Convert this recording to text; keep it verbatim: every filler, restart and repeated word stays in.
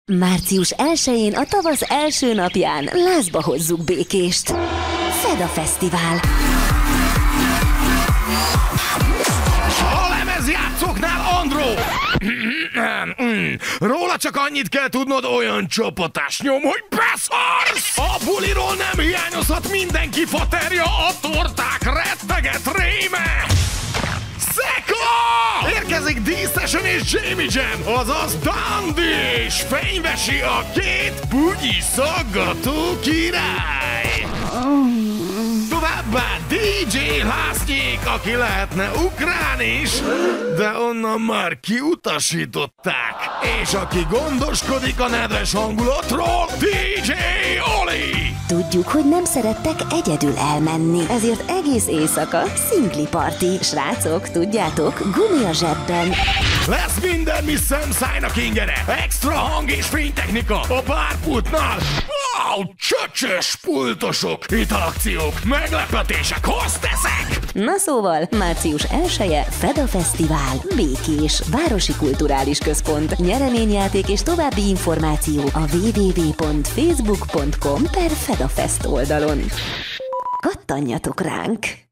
Március elsején a tavasz első napján lázba hozzuk Békést. Feda Fesztivál. A lemezjátszóknál Andró! Róla csak annyit kell tudnod, olyan csapatás nyom, hogy beszarsz! A buliról nem hiányozhat mindenki faterja, a torták retteget réme! Szeka! Érkezik D-Session és Jamie Jam, azaz Dandy és Fényvesi, a két bugyi szaggató király! Továbbá dé dzsé Lásznyék, aki lehetne ukrán is, de onnan már kiutasították. És aki gondoskodik a nedves hangulatról, dé dzsé Oli! Tudjuk, hogy nem szerettek egyedül elmenni, ezért egész éjszaka szingli parti. Srácok, tudjátok, gumi a zsebben. Lesz minden, mi szemszájnak ingere, extra hang és fénytechnika a párpultnál. Wow, csöcsös pultosok, italakciók, meglepetések, hozteszek! Na szóval, március elseje Feda Fesztivál, Békés, Városi Kulturális Központ, nyereményjáték és további információ a double-u double-u double-u pont facebook pont com per fedafest oldalon. Kattanjatok ránk!